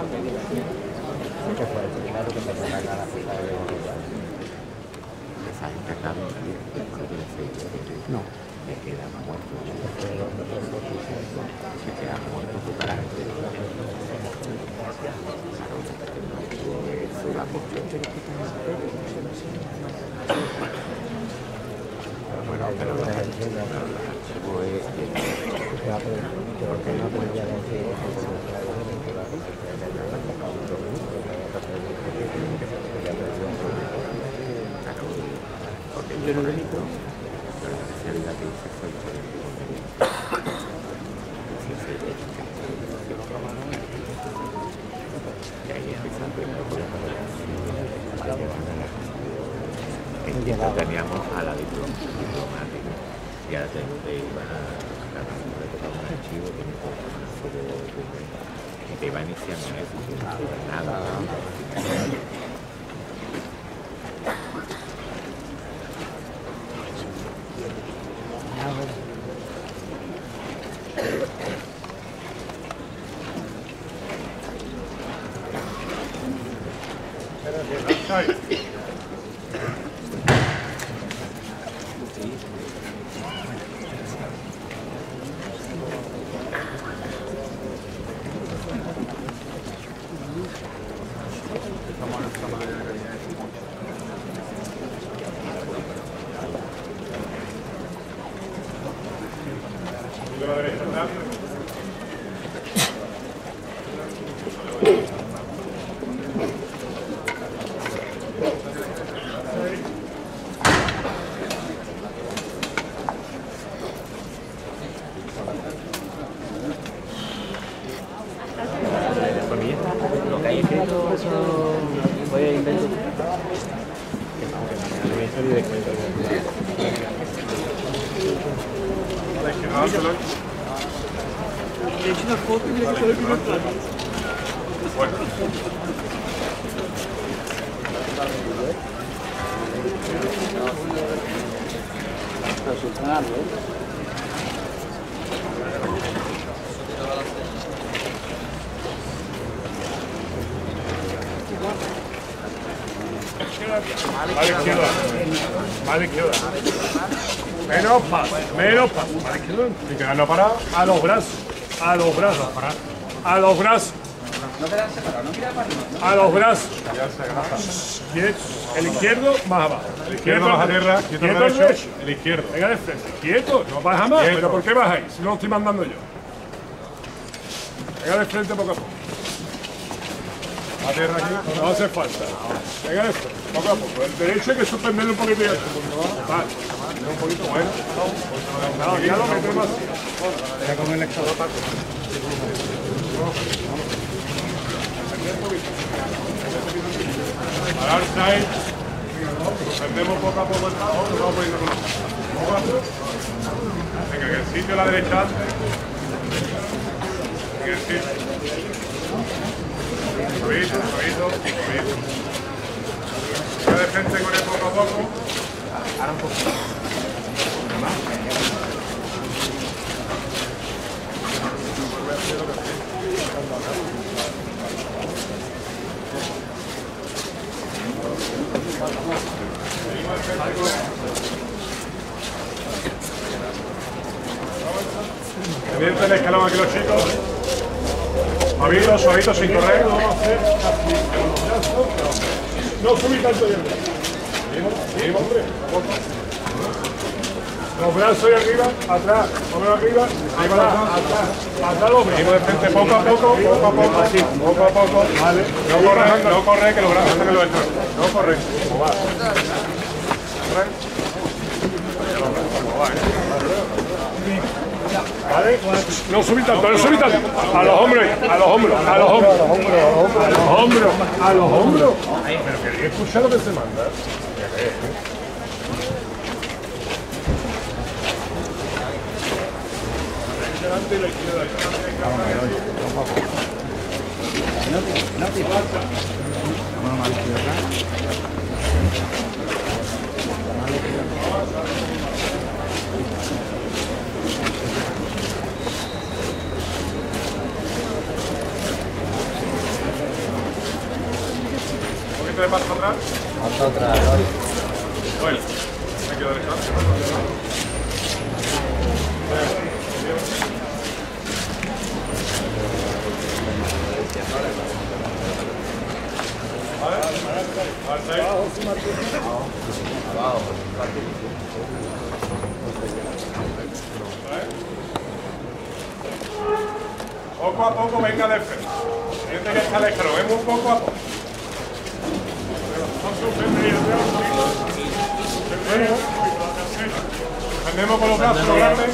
¿Qué fue? Claro que me toca la puta de no. Me queda muerto. Se queda muerto tu carácter. Bueno, pero el archivo es porque no podría decir porque yo no lo digo, pero la especialidad que hice fue y ahí empezando teníamos a la diplomática y ahora te iban a tocar un archivo que te iba iniciando en eso, nada. Vale, izquierda. Menos paso. Vale, izquierda. Hay que darlo parado. A los brazos. A los brazos. A los brazos. A los brazos. Bien. El izquierdo más abajo. El izquierdo más a tierra. Quieto el derecho. El izquierdo. Venga de frente. Quieto. No baja más. ¿Pero por qué bajáis? Si no lo estoy mandando yo. Venga de frente poco a poco. A tierra aquí. No hace falta. Venga de frente. Poco a poco. El derecho hay que suspenderlo un poquito. Vale. Un poquito bueno. No, ya lo metemos así. Era como el extra Paco. Ahora outside. Suspendemos poco a poco el trabajo. Lo vamos poniendo con nosotros. Venga, que el sitio a la derecha antes. En el sitio. Suavito. De frente con él poco a poco. Ahora un poquito. Pendiente el escalón aquí los chicos. Suavito, sin correr. No subí tanto ya. Sí, hombre. Los brazos ahí arriba, atrás, póngalo arriba, ahí va atrás los brazos. De frente poco a poco, así, poco a poco. Vale. No corre, que los brazos están en los extremos. No corre. ¿Cómo va? ¿Vale? No subí tanto. A los hombros. Pero quería escuchar lo que se manda. Delante y la izquierda. No te falta. Vamos a la izquierda. de paso atrás. Hasta otra, Lori. Bueno, me quedo derecha. Poco a poco venga de frente. Siente que está el escalón, vemos poco a poco. Defendemos con los brazos grandes.